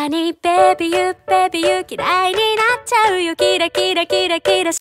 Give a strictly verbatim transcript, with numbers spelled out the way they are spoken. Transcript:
にベビーユーベビーユー嫌いになっちゃうよキラキラキラキラ